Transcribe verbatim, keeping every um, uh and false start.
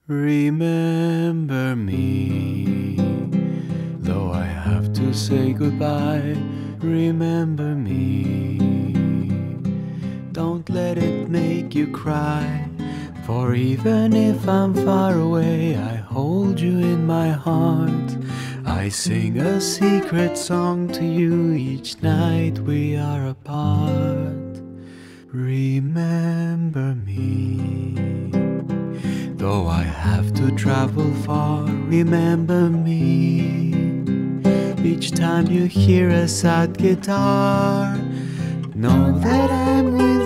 Remember me, though I have to say goodbye. Remember me, don't let it make you cry. For even if I'm far away, I hold you in my heart. I sing a secret song to you each night we are apart. Remember me, though I have to travel far. Remember me, each time you hear a sad guitar, know that I'm with